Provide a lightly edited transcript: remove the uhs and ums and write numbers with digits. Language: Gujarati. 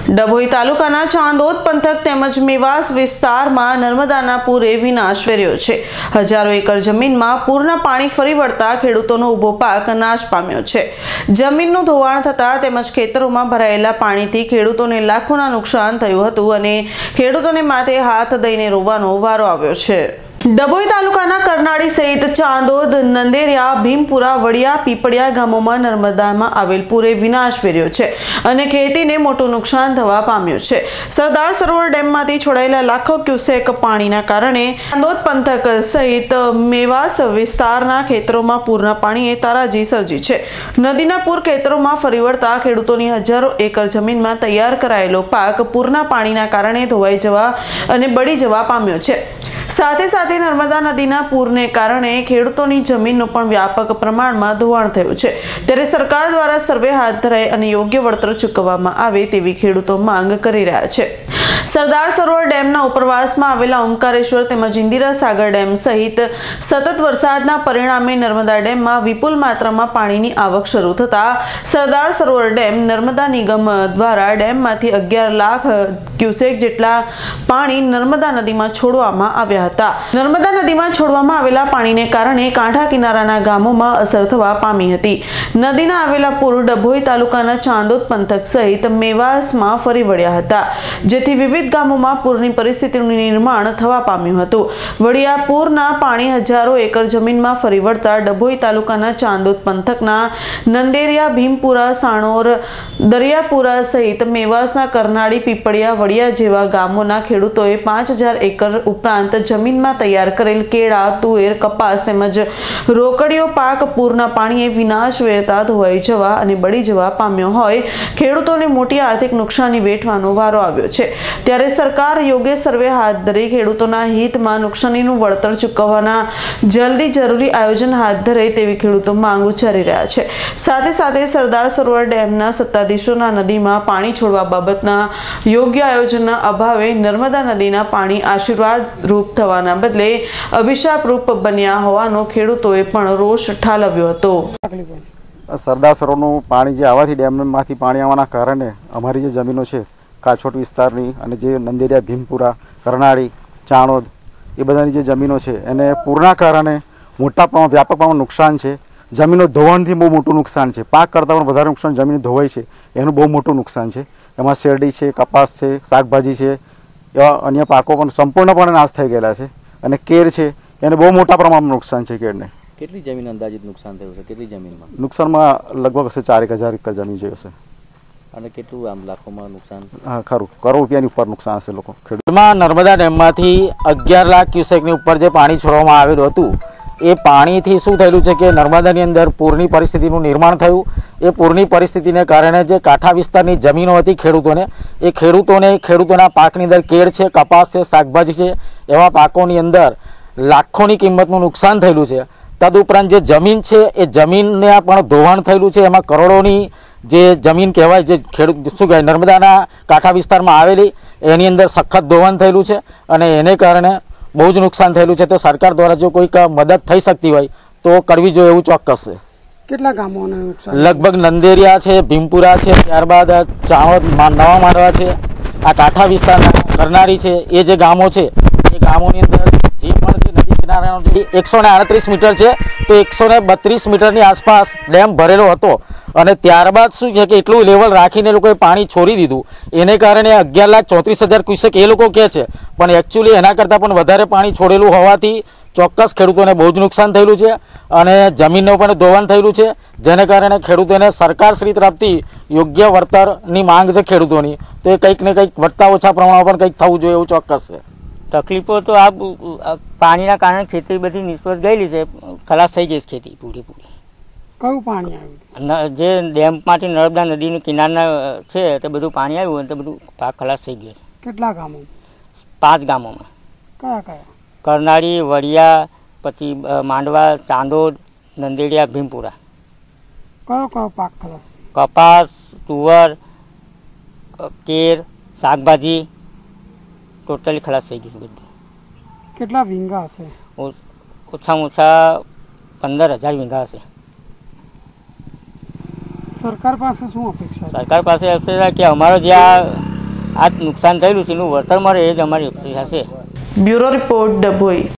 ડભોઈ તાલુકાના ચાંદોદ પંથક તેમજ મેવાસ વિસ્તારમાં નર્મદાના પૂરે વિનાશ વેર્યો છે। હજારો એકર જમીનમાં પૂરના પાણી ફરી વળતા ખેડૂતોનો ઊભો પાક નાશ પામ્યો છે। જમીનનું ધોવાણ થતા તેમજ ખેતરોમાં ભરાયેલા પાણીથી ખેડૂતોને લાખોના નુકસાન થયું હતું અને ખેડૂતોને માથે હાથ દઈને રોવાનો વારો આવ્યો છે। ડભોઈ તાલુકાના કરનાળી સહિત ચાંદોદ, નંદેરિયા, ભીમપુરા, વડિયા, પીપળિયા ગામોમાં નર્મદામાં આવેલ પૂરે વિનાશ વેર્યો છે અને ખેતીને મોટું નુકસાન થવા પામ્યું છે। સરદાર સરોવર ડેમમાંથી છોડાયેલા લાખો ક્યુસેક પાણીના કારણે ચાંદોદ પંથક સહિત મેવાસ વિસ્તારના ખેતરોમાં પૂરના પાણીએ તારાજી સર્જી છે। નદીના પૂર ખેતરોમાં ફરી વળતા ખેડૂતોની હજારો એકર જમીનમાં તૈયાર કરાયેલો પાક પૂરના પાણીના કારણે ધોવાઈ જવા અને બળી જવા પામ્યો છે। સાથે સાથે નર્મદા નદીના પૂરને કારણે ખેડૂતોની જમીનનું પણ વ્યાપક પ્રમાણમાં ધોવાણ થયું છે। ત્યારે સરકાર દ્વારા સર્વે હાથ ધરાય અને યોગ્ય વળતર ચૂકવવામાં આવે તેવી ખેડૂતો માંગ કરી રહ્યા છે। સરદાર સરોવર ડેમના ઉપરવાસમાં આવેલા ઓમકારેશ્વર તેમજ ઇન્દિરા સાગર ડેમ સહિત સતત વરસાદના પરિણામે નર્મદા ડેમમાં વિપુલ માત્રામાં પાણીની આવક શરૂ થતાં સરદાર સરોવર ડેમ નર્મદા નિગમ દ્વારા ડેમમાંથી 11 લાખ ક્યુસેક જેટલા પાણી નર્મદા નદીમાં છોડવામાં આવ્યા હતા। નર્મદા નદીમાં છોડવામાં આવેલા પાણીને કારણે કાંઠા કિનારાના ગામોમાં અસર થવા પામી હતી। નદીના આવેલા પૂર ડભોઈ તાલુકાના ચાંદોદ પંથક સહિત મેવાસમાં ફરી વળ્યા હતા, જેથી વિવિધ ગામોમાં પૂરની પરિસ્થિતિનું નિર્માણ થવા પામ્યું હતું। વડિયા પૂરના પાણી હજારો એકર જમીનમાં ફરી વળતા ડભોઈ તાલુકાના ચાંદોદ પંથકના નંદેરિયા, ભીમપુરા, સાણોર, દરિયાપુરા સહિત મેવાસના કરનાળી, પીપળિયા, વડિયા જેવા ગામોના ખેડૂતોએ 5000 એકર ઉપરાંત જમીનમાં તૈયાર કરેલ કેળા, તુવેર, કપાસ તેમજ રોકડીયો પાક પૂરના પાણીએ વિનાશ વેરતા ધોવાઈ જવા અને બળી જવા પામ્યો હોય ખેડૂતોને મોટી આર્થિક નુકસાની વેઠવાનો વારો આવ્યો છે। ત્યારે સરકાર યોગ્ય સર્વે હાથ ધરી ખેડૂતોના હિતમાં નુકસાનીનું વળતર ચૂકવવાના જલ્દી જરૂરી આયોજન હાથ ધરે તેવી ખેડૂતો માંગ ઉચ્ચારી રહ્યા છે। સાથે સાથે સરદાર સરોવર ડેમના સત્તાધીશોના નદીમાં પાણી છોડવા બાબતના યોગ્ય આયોજનના અભાવે નર્મદા નદીના પાણી આશીર્વાદ રૂપ થવાના બદલે અભિશાપ રૂપ બન્યા હોવાનો ખેડૂતોએ પણ રોષ ઠાલવ્યો હતો। સરદાર સરોવરનું પાણી જે આવવાથી ડેમમાંથી પાણી આવવાના કારણે અમારી જે જમીનો છે કાછોટ વિસ્તારની અને જે નંદેરિયા, ભીમપુરા, કરનાળી, ચાણોદ એ બધાની જે જમીનો છે એને પૂરના કારણે મોટા પ્રમાણમાં વ્યાપક પ્રમાણમાં નુકસાન છે। જમીનો ધોવાણથી બહુ મોટું નુકસાન છે। પાક કરતાં પણ વધારે નુકસાન જમીન ધોવાઈ છે એનું બહુ મોટું નુકસાન છે। એમાં શેરડી છે, કપાસ છે, શાકભાજી છે, એવા અન્ય પાકો પણ સંપૂર્ણપણે નાશ થઈ ગયેલા છે અને કેર છે એને બહુ મોટા પ્રમાણમાં નુકસાન છે। કેરને કેટલી જમીન અંદાજિત નુકસાન થયું છે? કેટલી જમીનમાં? નુકસાનમાં લગભગ હશે 4000 એકર જમીન જોઈ હશે અને કેટલું આમ લાખોમાં નુકસાન? હા, ખરું, કરોડ રૂપિયાની ઉપર નુકસાન હશે લોકો ખેડૂતમાં। નર્મદા ડેમમાંથી 11 લાખ ક્યુસેકની ઉપર જે પાણી છોડવામાં આવેલું હતું એ પાણીથી શું થયેલું છે કે નર્મદાની અંદર પૂરની પરિસ્થિતિનું નિર્માણ થયું। એ પૂરની પરિસ્થિતિને કારણે જે કાંઠા વિસ્તારની જમીનો હતી ખેડૂતોના પાકની અંદર કેળ છે, કપાસ છે, શાકભાજી છે, એવા પાકોની અંદર લાખોની કિંમતનું નુકસાન થયેલું છે। તદુપરાંત જે જમીન છે એ જમીનને પણ ધોવાણ થયેલું છે। એમાં કરોડોની જે જમીન કહેવાય, જે ખેડૂત શું કહેવાય નર્મદાના કાંઠા વિસ્તારમાં આવેલી, એની અંદર સખત ધોવાણ થયેલું છે અને એને કારણે બહુ જ નુકસાન થયેલું છે। તો સરકાર દ્વારા જો કોઈક મદદ થઈ શકતી હોય તો કરવી જોઈએ એવું ચોક્કસ છે। કેટલા ગામોને નુકસાન? લગભગ નંદેરિયા છે, ભીમપુરા છે, ત્યારબાદ ચાણોદ, નવા માંડવા છે, આ કાંઠા વિસ્તારના કરનાળી છે, એ જે ગામો છે એ ગામોની અંદર જે પણ જે નદી કિનારાનો 138 મીટર છે તો 132 મીટરની આસપાસ ડેમ ભરેલો હતો અને ત્યારબાદ શું છે કે એટલું લેવલ રાખીને લોકોએ પાણી છોડી દીધું। એને કારણે 11,34,000 ક્યુસેક એ લોકો કહે છે, પણ એકચ્યુઅલી એના કરતાં પણ વધારે પાણી છોડેલું હોવાથી ચોક્કસ ખેડૂતોને બહુ જ નુકસાન થયેલું છે અને જમીનનું પણ ધોવાણ થયેલું છે, જેને કારણે ખેડૂતોને સરકારશ્રી તરફથી યોગ્ય વળતરની માંગ છે ખેડૂતોની, તો એ કંઈક ને કંઈક વધતા ઓછા પ્રમાણમાં પણ કંઈક થવું જોઈએ એવું ચોક્કસ છે। તકલીફો તો આ પાણીના કારણે ખેતી બધી નિષ્ફળ ગયેલી છે, ખલાસ થઈ ગઈ છે ખેતી પૂરેપૂરી। કયું પાણી આવ્યું? જે ડેમમાંથી નર્મદા નદીની કિનારના છે તે બધું પાણી આવ્યું અને તે બધું પાક ખલાસ થઈ ગયો છે। કેટલા ગામો? 5 ગામોમાં। કયા કયા? કરનાળી, વડિયા, પછી માંડવા, ચાંદોદ, નંદેરિયા, ભીમપુરા। કયો કયો પાક ખલાસ? કપાસ, તુવર, કેર, શાકભાજી ટોટલી ખલાસ થઈ ગયું છે બધું। કેટલા વીંગા હશે? ઓછામાં ઓછા 15,000 વીંગા હશે। સરકાર પાસે શું અપેક્ષા? સરકાર પાસે અપેક્ષા કે અમારો જે આ આ નુકસાન થયેલું છે એનું વળતર મળે એ જ અમારી અપેક્ષા છે. Bureau report Dabhoi.